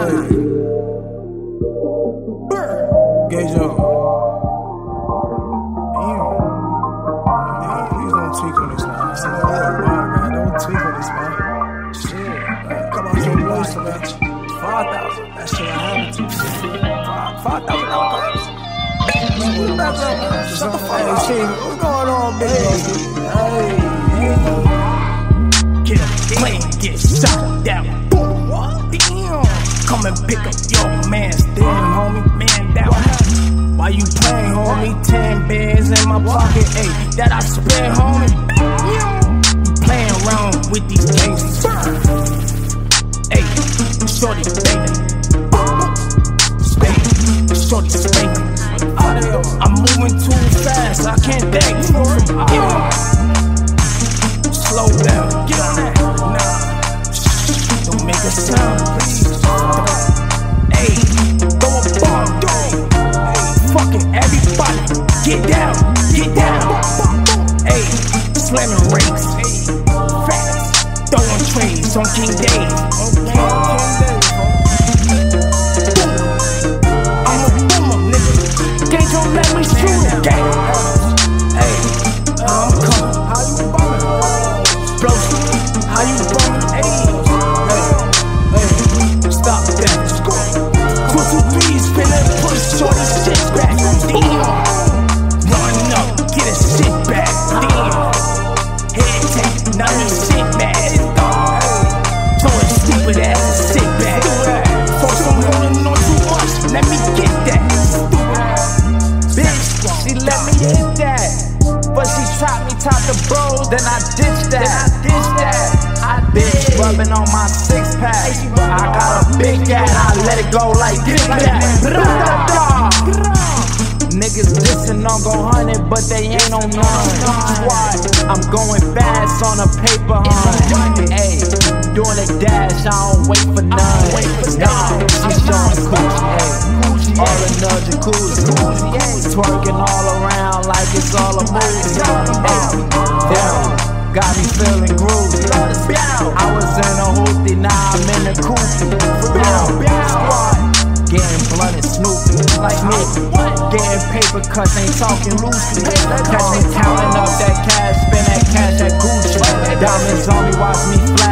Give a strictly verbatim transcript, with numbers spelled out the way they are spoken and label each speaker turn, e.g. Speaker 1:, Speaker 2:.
Speaker 1: Gage up. Damn. Please don't tweak on this, man. man. Don't tweak on this, man. Shit. Man. Come on, your voice, man. five thousand. That shit I have to. five thousand dollars. Shut the fuck up. Hey, what's going on, baby? Hey, hey.
Speaker 2: Get a plane, get shot down. Boom. Damn. Come and pick up your man. Damn, homie, man down. Why you playing, homie? Ten bands in my pocket, ayy, that I spend, homie. You playing around with these gangsters. Ayy, shorty, baby. Spade, shorty, spade. I'm moving too fast, I can't think. Yeah. Slow down, get on that. Nah, don't make a sound, please. Ayy, go a bomb, dude. Fucking everybody, get down, get down. Ayy, slamming rakes, fast, throwing trays on King Dave. I'm a boomer, nigga. Gage don't let me shoot it, gang. Ayy, I'm coming. How you bumming? Explosive. How you bumming? Ayy, ayy, stop that. Two, two, three, spin and push shorty shit back. Damn. Run up, get a shit back. Damn. Head tap, now he shit back. Throwing stupid ass shit back. Force on holding on too much. Let me get that. Bitch, she let me hit that. But she tried me top the bros, then I ditched that. I ditched that. I bitch rubbing on my six pack. I got a big cat, I let it go like this. Niggas dissing on go hundred, but they ain't on none. Why? I'm going fast on a paper hunt. Ayy, doing a dash, I don't wait for none. Nah, she showing coochie, ayy. All in the jacuzzi, twerking all around like it's all a movie. Ayy, damn, got me feeling groovy. I was in a hoopty, now I'm in a koofy. Squad, getting blunt and Snoopy, like me. Getting paper cuts, ain't talking loosely. Catch me counting up that cash, spend that cash at Gucci. Diamonds on me, watch me flash.